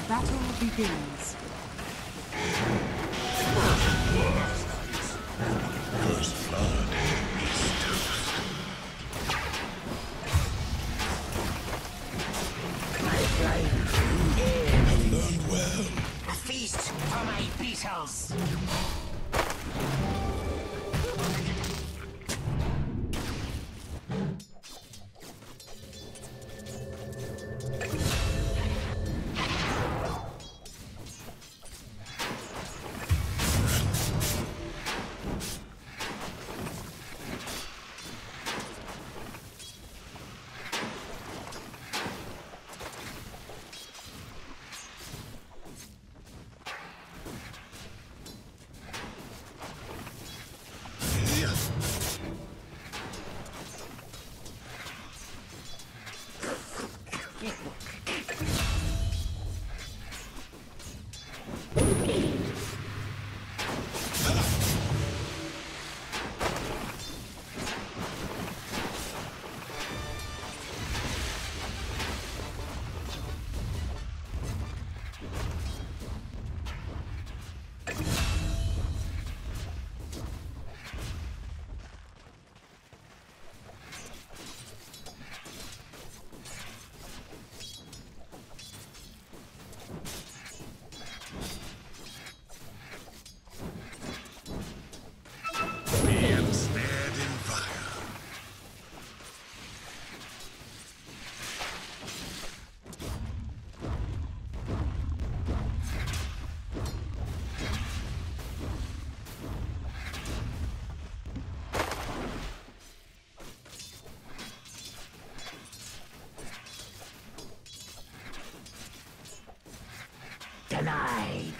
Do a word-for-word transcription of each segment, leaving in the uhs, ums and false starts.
The battle begins. First blood is toast. I learned well. A feast for my beetles. Denied.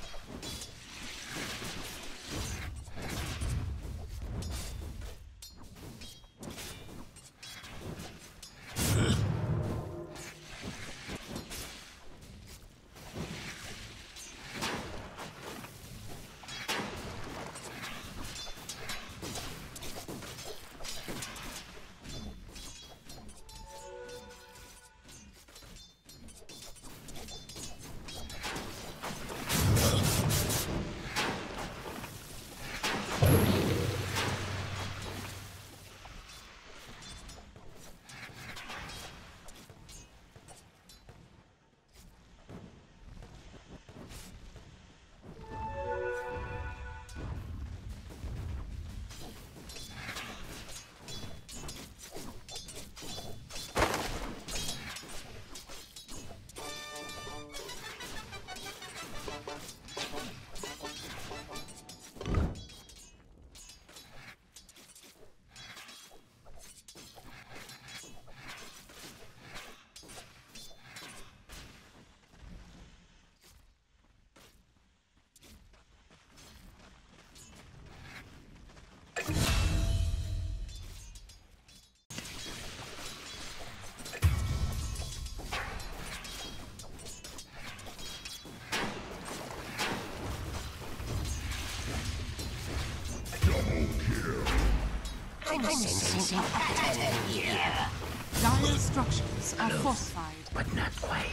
I'm sensing a pattern here. Dire structures are fortified. But not quite.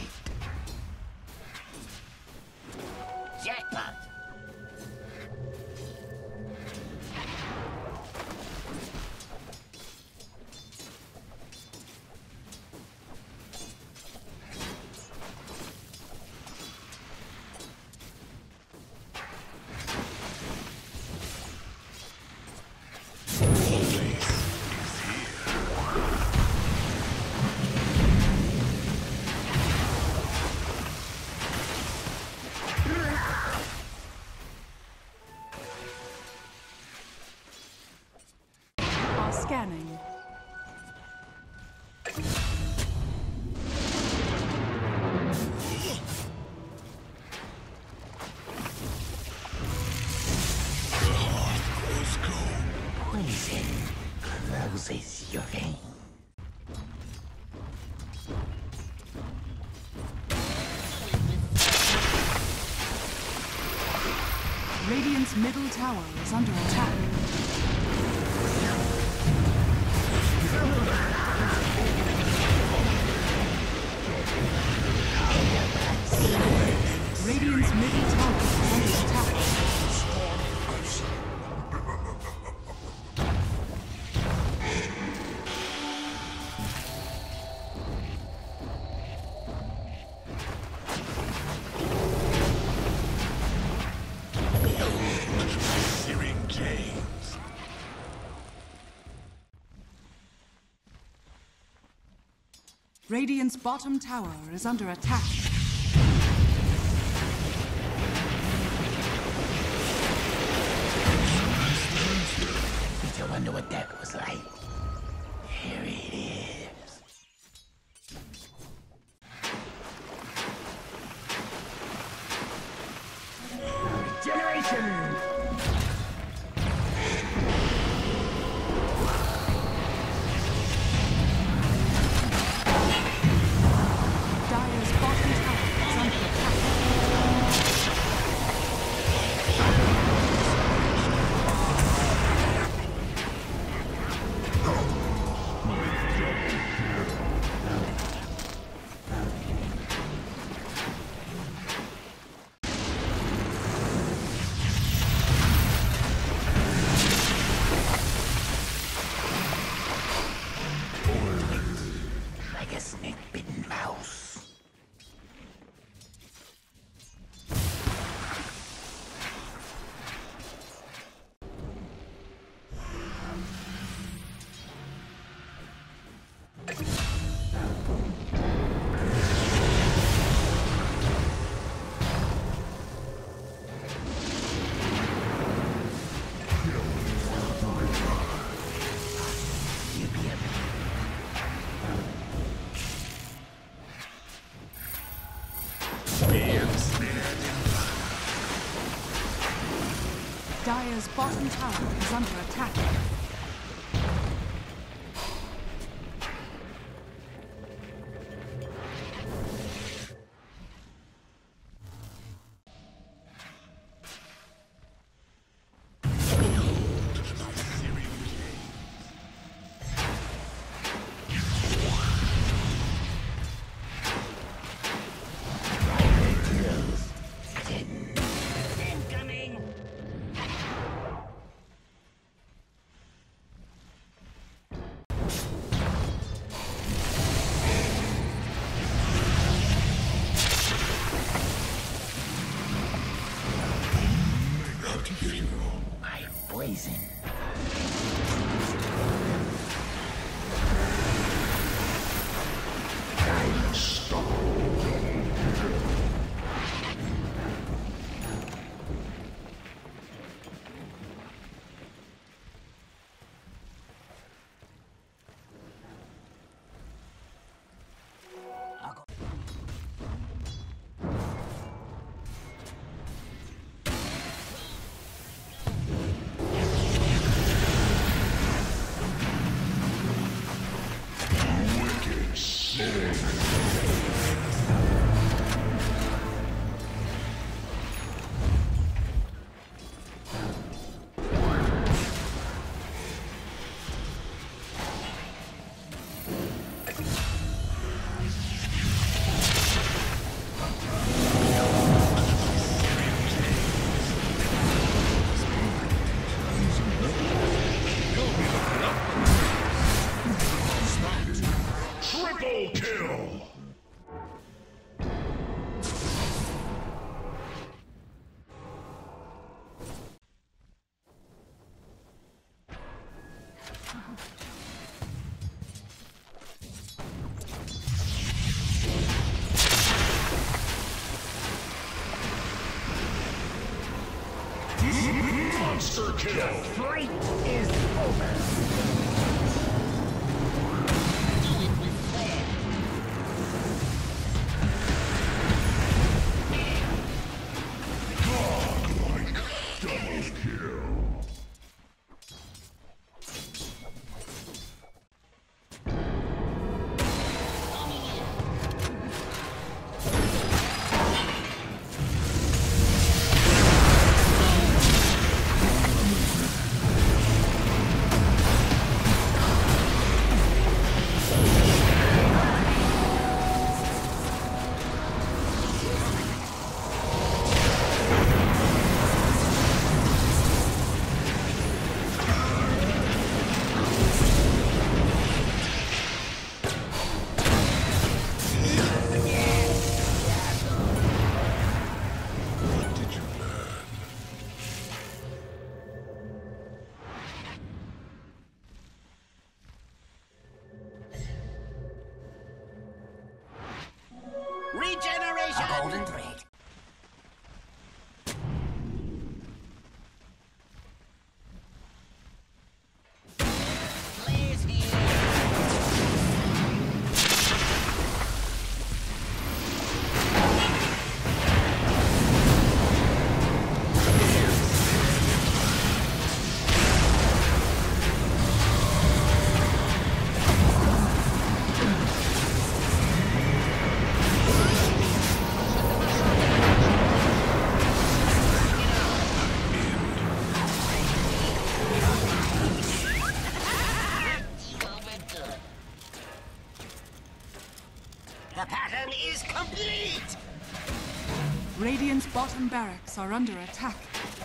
Jackpot! Scanning. Poison closes your vein. Radiant's middle tower is under attack. See Radiant's bottom tower is under attack. Did you wonder what that was like? Here it is. Regeneration! Dire's bottom tower is under attack. Like a snake-bitten mouse. Dire's bottom tower is under attack. My poison. Triple kill! Monster kill! Fight is over. Godlike double kill! Regeneration! A golden thread. Blaze here. The pattern is complete! Radiant's bottom barracks are under attack.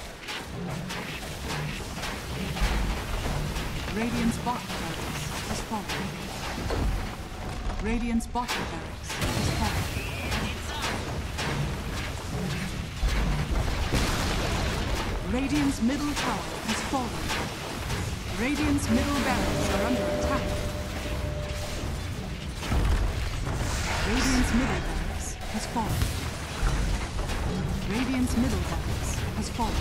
Radiant's bottom barracks has fallen. Radiant's bottom barracks has fallen. Radiant's middle tower has fallen. Radiant's middle barracks are under attack. Radiant's middle barracks has fallen. Radiant's middle barracks has fallen.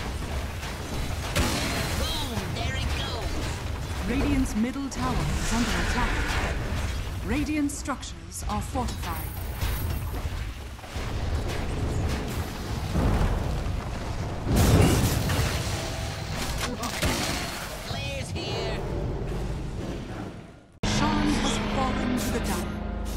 Boom! There it goes! Radiant's middle tower is under attack. Radiant structures are fortified. Blaze here! Sean has fallen to the down.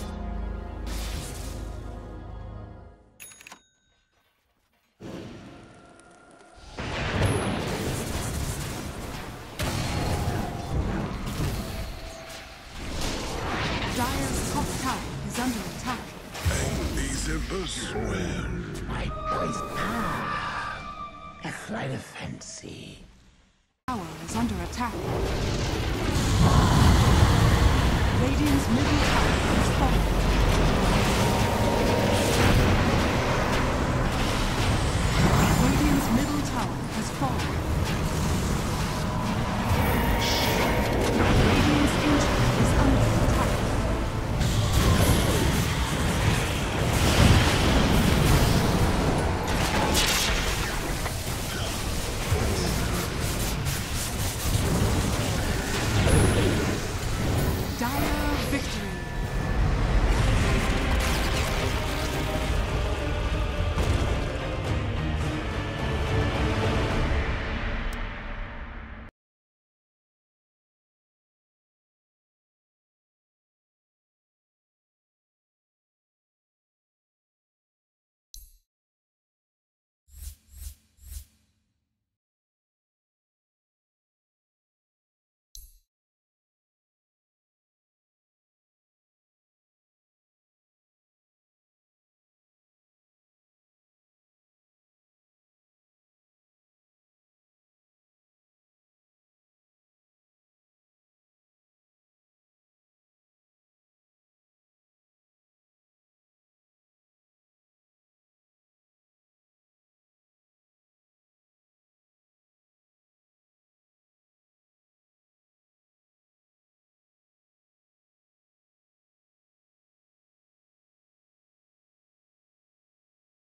Dire's top tower is under attack. These embers when My poison. Ah! A flight of fancy. Tower is under attack. Radiant's middle tower is fallen.